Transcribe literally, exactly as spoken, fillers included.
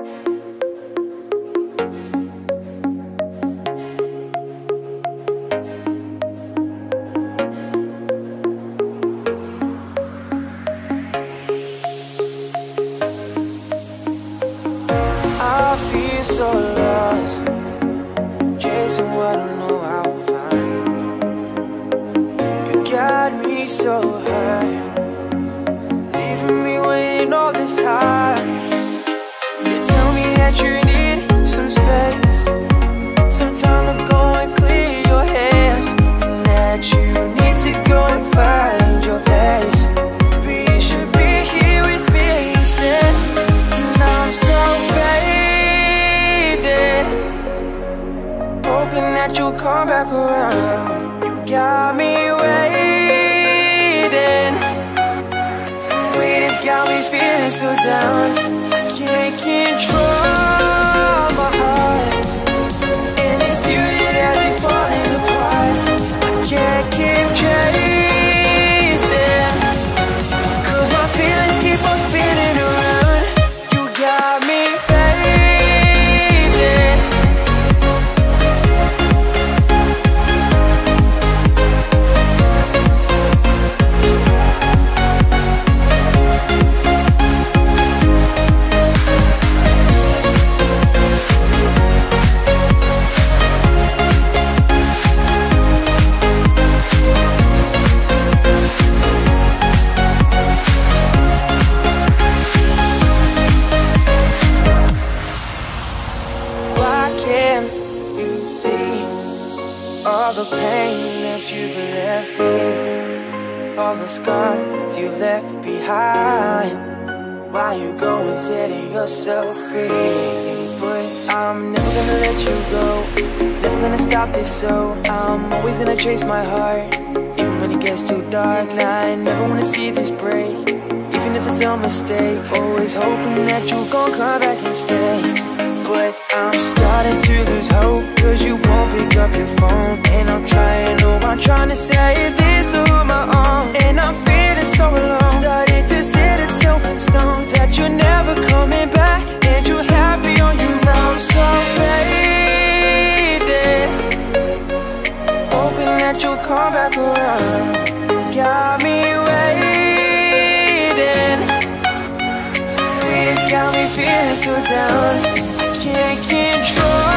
I feel so lost, chasing what I know I will find. You got me so high, leaving me waiting all this time. You tell me that you need some space, some time to go and clear your head, and that you need to go and find your place. But you should be here with me instead. And I'm so faded, hoping that you'll come back around. You got me waiting, waiting's got me feeling so down. I can't control my heart, and it's you that has it falling apart. I can't keep chasing, cause my feelings keep on spinning around. You got me fading. All the pain that you've left me, all the scars you've left behind. Why you go and setting yourself free? But I'm never gonna let you go, never gonna stop this, so I'm always gonna chase my heart, even when it gets too dark. And I never wanna see this break, even if it's a mistake. Always hoping that you'll gon' come back and stay. But I'm starting to lose hope, cause you won't pick up your phone. And I'm trying, oh, I'm trying to save this on my own. And I'm feeling so alone, starting to set itself in stone, that you're never coming back, and you're happy on your own. I'm so faded, hoping that you'll come back around. You got me waiting, it's got me feeling so down. Can't control